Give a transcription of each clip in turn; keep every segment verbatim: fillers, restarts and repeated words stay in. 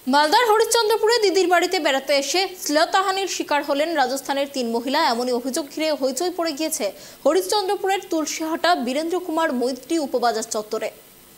মালদার হরিশ্চন্দ্রপুরে দিদির বাড়িতে বেড়াতে এসে শ্লীলতাহানির শিকার হলেন রাজস্থানের তিন মহিলা। এমনই অভিযোগ ঘিরে হইচই পড়ে গিয়েছে হরিশ্চন্দ্রপুরের তুলসীহাটা বীরেন্দ্র কুমার মৈত্রী উপবাজার চত্বরে।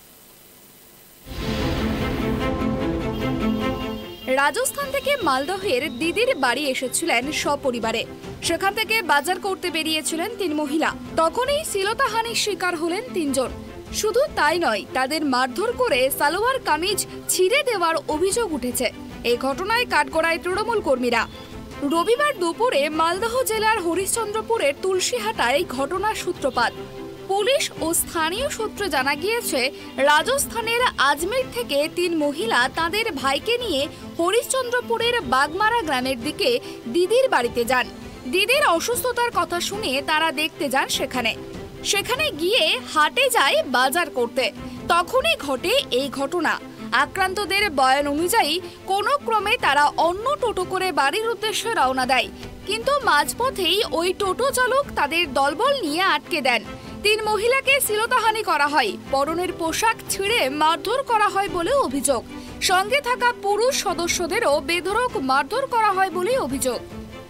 রাজস্থান থেকে মালদহের দিদির বাড়ি এসেছিলেন সপরিবারে। সেখান থেকে বাজার করতে বেরিয়েছিলেন তিন মহিলা। তখনই শ্লীলতাহানির শিকার হলেন তিনজন। শুধু তাই নয়, তাদের মারধর করে সালোয়ার কামিজ ছিঁড়ে দেওয়ার অভিযোগ উঠেছে। এই ঘটনায় কাঠগড়ায় তৃণমূল কর্মীরা। রবিবার দুপুরে মালদহ জেলার হরিশ্চন্দ্রপুরের তুলসীহাটায় ঘটনার সূত্রপাত। পুলিশ ও স্থানীয় সূত্রে জানা গিয়েছে, রাজস্থানের আজমের থেকে তিন মহিলা তাদের ভাইকে নিয়ে হরিশ্চন্দ্রপুরের বাগমারা গ্রামের দিকে দিদির বাড়িতে যান। দিদির অসুস্থতার কথা শুনে তারা দেখতে যান সেখানে। সেখানে গিয়ে হাটে যায় বাজার করতে। তখনই ঘটে এই ঘটনা। আক্রান্তদের বয়ান অনুযায়ী কোনো ক্রমে তারা অন্য টোটো করে বাড়ির উদ্দেশ্যে রওনা দেয়, কিন্তু মাঝপথেই ওই টোটো চালক তাদের দলবল নিয়ে আটকে দেন। তিন মহিলাকে শ্লীলতাহানি করা হয়, পরনের পোশাক ছিঁড়ে মারধর করা হয় বলে অভিযোগ। সঙ্গে থাকা পুরুষ সদস্যদেরও বেধড়ক মারধর করা হয় বলে অভিযোগ।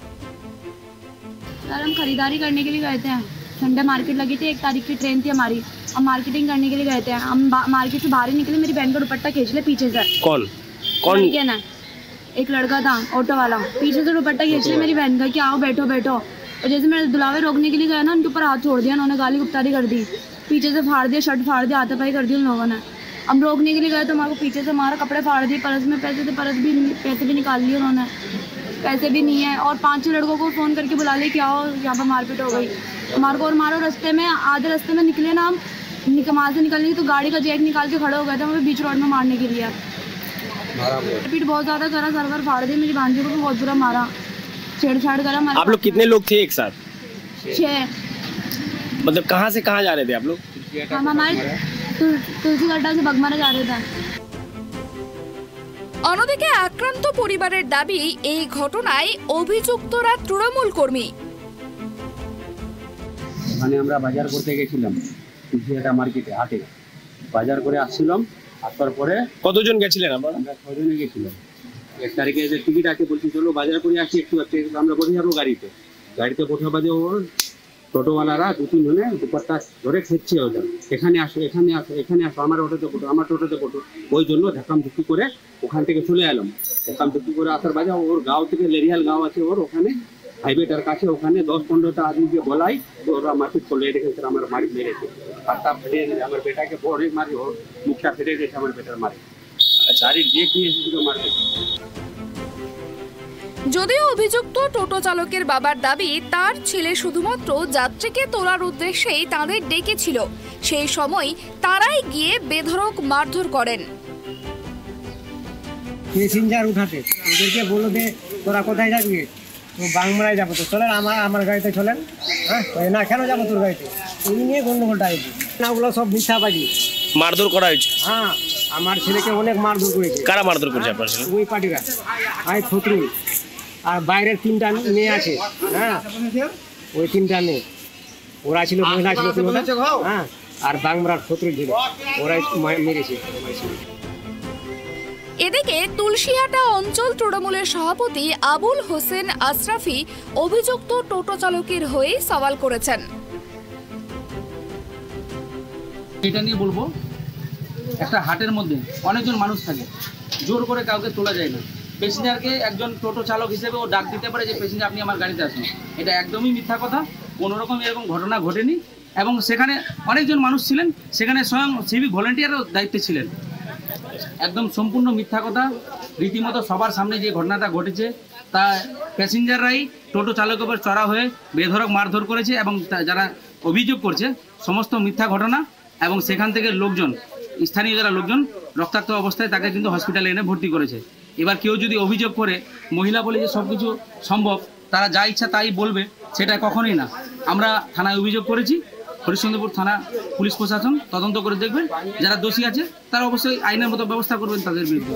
हम खरीदारी करने के लिए गए थे। संडे मार्केट लगी थी, एक तारीख की ट्रेन थी हमारी। हम मार्केटिंग करने के लिए गए थे। हम मार्केट से बाहर ही निकले, मेरी बहन का दुपट्टा खींच ले पीछे से। कौन कौन क्या ना एक लड़का था ऑटो वाला, पीछे से दुपट्टा खींच ले मेरी बहन का कि आओ बैठो बैठो। और जैसे मैं दुलावे रोकने के लिए गया ना, उनके ऊपर हाथ छोड़ दिया, उन्होंने गाली गुप्तारी कर दी, पीछे से फाड़ दिया, शर्ट फाड़ दिया, हाथापाई कर दी उन लोगों ने। हम रोकने के लिए गए तो हमारे को पीछे से मारा, कपड़े फाड़ दिए, पर्स में पैसे थे, पर्स भी पैसे भी निकाल लिए उन्होंने, पैसे भी नहीं है। और पांच छह लड़कों को फ़ोन करके बुला ले कि आओ यहाँ पर मारपीट हो गई हमारे को। और मारो रास्ते में, आधे रास्ते में निकले ना हम, वहाँ से निकलने तो गाड़ी का जैक निकाल के खड़े हो गए थे हमें बीच रोड में मारने के लिए। मारपीट बहुत ज़्यादा करा, सर्वर फाड़ दी, मेरी भांजी को भी बहुत बुरा मारा, छेड़छाड़ करा। आप लोग कितने लोग थे एक साथ? छः। मतलब कहाँ से कहाँ जा रहे थे आप लोग? हम हमारे तुलसीघाटा से बगमारा जा रहे थे। অন্যদিকে আক্রান্ত পরিবারের দাবি, এই ঘটনায় অভিযুক্তরা তৃণমূল কর্মী। মানে আমরা বাজার করতে গেছিলাম, তুলসীহাটা মার্কেটে হাটে বাজার করে আসছিলাম। আসার পরে কতজন গেছিলেন আপনারা? আমরা ছজনে গেছিলাম। এক তারিখে যে টিকিট আছে বলছি চলো বাজার করে আসি একটু, আমরা বসে যাবো গাড়িতে। গাড়িতে বসে বাজে ওর টোটোওয়ালারা দু তিন জনে দুপাট্টা ধরে খেচ্ছে ওদের, এখানে আসো এখানে আসো এখানে আসো, আমার অটোতে ফটো আমার টোটোতে ফটো। ওই জন্য ধাক্কাম ধুক্কি করে ওখান থেকে চলে এলাম। ধাক্কাম ধুক্কি করে আসার বাজে ওর গাঁও থেকে লেরিয়াল গাঁও আছে ওর, ওখানে হাইওয়েটার কাছে ওখানে দশ পনেরোটা আদমিকে বলাই ওরা মারপিট করলে, রেখেছে আমার মারি মেরেছে, হাতটা ফেটে আমার বেটাকে বড় মারি, ওর মুখটা ফেটে গেছে আমার বেটার মারে, গাড়ি দিয়ে কি এসেছিল মারতে। যদিও অভিযুক্ত টোটো চালকের বাবার দাবি, তার ছেলে শুধুমাত্র যাত্রীকে তোলার উদ্দেশ্যেই তাদের ডেকেছিল। সেই সময় তারাই গিয়ে বেধড়ক মারধর করেন। প্যাসেঞ্জার উঠাতে ওদেরকে বলো যে তোরা কোথায় যাবি? তো বাংমারায় যাবো। তো চলেন আমার আমার গাড়িতে চলেন। হ্যাঁ না কেন যাবো তোর গাড়িতে? এই নিয়ে গন্ডগোলটা হয়েছে না, ওগুলো সব মিথ্যাবাজি। মারধর করা হয়েছে? হ্যাঁ আমার ছেলেকে অনেক মারধর করেছে। কারা মারধর করেছে আপনার ছেলে? ওই পার্টিরা, আই ফতুল আর বাইরের তিনটা মেয়ে আছে। হ্যাঁ ওই তিনটা মেয়ে, ওরা ছিল মহিলা ছিল, হ্যাঁ আর বাংমারার ফতুল ছিল, ওরাই মেরেছে। এদিকে তুলসীহাটা অঞ্চল তৃণমূলের সভাপতি আবুল হোসেন আশরাফি অভিযুক্ত টোটো চালকের হয়ে সওয়াল করেছেন। এটা নিয়ে বলবো, একটা হাটের মধ্যে অনেকজন মানুষ থাকে, জোর করে কাউকে তোলা যায় না। প্যাসেঞ্জারকে একজন টোটো চালক হিসেবে ও ডাক দিতে পারে যে প্যাসেঞ্জার আপনি আমার গাড়িতে আসুন, এটা একদমই মিথ্যা কথা। কোনো রকম এরকম ঘটনা ঘটেনি এবং সেখানে অনেকজন মানুষ ছিলেন, সেখানে স্বয়ং সিভিক ভলেন্টিয়ারও দায়িত্বে ছিলেন। একদম সম্পূর্ণ মিথ্যা কথা। রীতিমতো সবার সামনে যে ঘটনাটা ঘটেছে তা প্যাসেঞ্জাররাই টোটো চালকের উপর চড়া হয়ে বেধড়ক মারধর করেছে এবং যারা অভিযোগ করছে সমস্ত মিথ্যা ঘটনা। এবং সেখান থেকে লোকজন, স্থানীয় যারা লোকজন রক্তাক্ত অবস্থায় তাকে কিন্তু হসপিটালে এনে ভর্তি করেছে। এবার কেউ যদি অভিযোগ করে মহিলা বলে যে সব কিছু সম্ভব, তারা যা ইচ্ছা তাই বলবে, সেটা কখনোই না। আমরা থানায় অভিযোগ করেছি, হরিশ্চন্দ্রপুর থানা পুলিশ প্রশাসন তদন্ত করে দেখবেন, যারা দোষী আছে তারা অবশ্যই আইনের মতো ব্যবস্থা করবেন তাদের বিরুদ্ধে।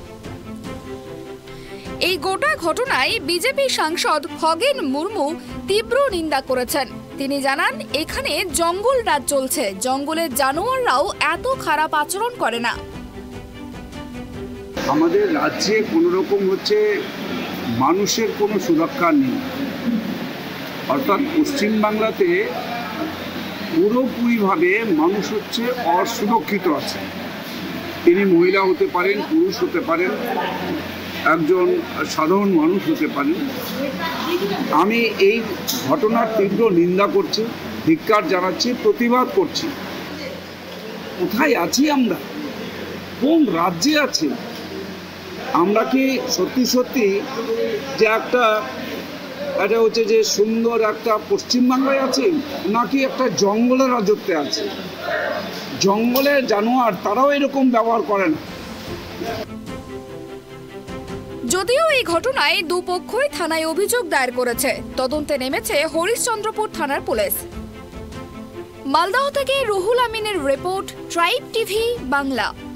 এই গোটা ঘটনায় বিজেপি সাংসদ খগেন মুর্মু তীব্র নিন্দা করেছেন। তিনি জানান, এখানে জঙ্গল রাজ চলছে, জঙ্গলের জানোয়াররাও এত খারাপ আচরণ করে না। আমাদের রাজ্যে কোনো রকম হচ্ছে মানুষের কোনো সুরক্ষা নেই, অর্থাৎ পশ্চিমবাংলাতে পুরোপুরিভাবে মানুষ হচ্ছে অসুরক্ষিত আছে। তিনি মহিলা হতে পারেন, পুরুষ হতে পারেন, একজন সাধারণ মানুষ হতে পারেন। আমি এই ঘটনার তীব্র নিন্দা করছি, ধিক্কার জানাচ্ছি, প্রতিবাদ করছি। কোথায় আছি আমরা? কোন রাজ্যে আছি আমরা? কি সত্যি সত্যি যে একটা এটা হচ্ছে যে সুন্দর একটা পশ্চিমবাংলায় আছে, নাকি একটা জঙ্গলের রাজত্বে আছে? জঙ্গলের জানোয়ার তারাও এরকম ব্যবহার করে না। যদিও এই ঘটনায় দুপক্ষই থানায় অভিযোগ দায়ের করেছে, তদন্তে নেমেছে হরিশ্চন্দ্রপুর থানার পুলিশ। মালদহ থেকে রুহুল আমিনের রিপোর্ট, ট্রাইব টিভি বাংলা।